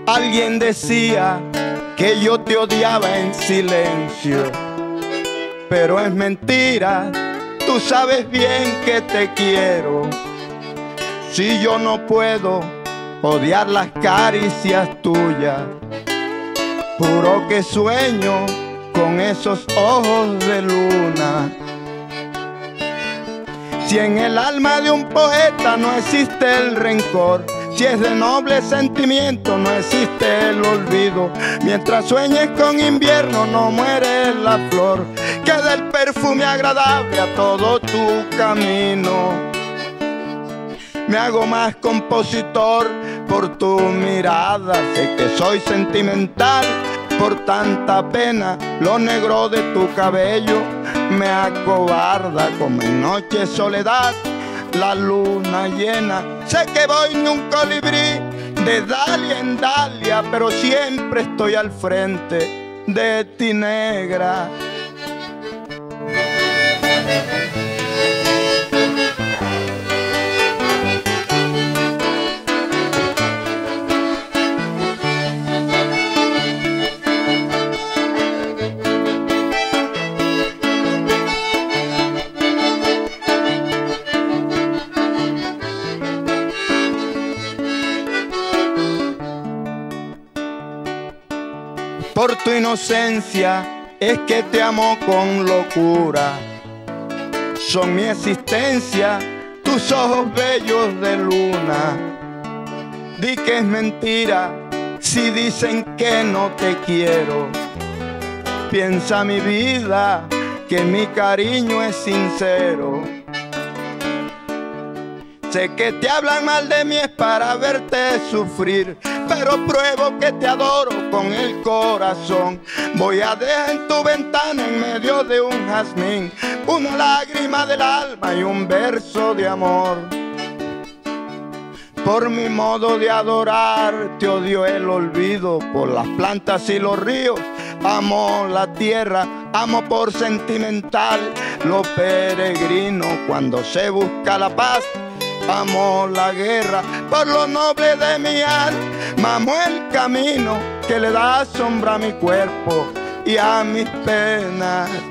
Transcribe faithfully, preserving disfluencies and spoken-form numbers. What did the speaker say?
Alguien decía que yo te odiaba en silencio, pero es mentira, tú sabes bien que te quiero. Si yo no puedo odiar las caricias tuyas, juro que sueño con esos ojos de luna. Si en el alma de un poeta no existe el rencor, si es de noble sentimiento no existe el olvido. Mientras sueñes con invierno no muere la flor, queda el perfume agradable a todo tu camino. Me hago más compositor por tu mirada, sé que soy sentimental por tanta pena. Lo negro de tu cabello me acobarda como en noche soledad la luna llena. Sé que voy en un colibrí de dalia en dalia, pero siempre estoy al frente de ti, negra. Por tu inocencia es que te amo con locura. Son mi existencia tus ojos bellos de luna. Di que es mentira si dicen que no te quiero. Piensa mi vida que mi cariño es sincero. Sé que te hablan mal de mí es para verte sufrir, pero pruebo que te adoro con el corazón. Voy a dejar en tu ventana en medio de un jazmín una lágrima del alma y un verso de amor. Por mi modo de adorar te odio el olvido, por las plantas y los ríos amo la tierra, amo por sentimental lo peregrino. Cuando se busca la paz amo la guerra, por lo noble de mi alma amo el camino que le da sombra a mi cuerpo y a mis penas.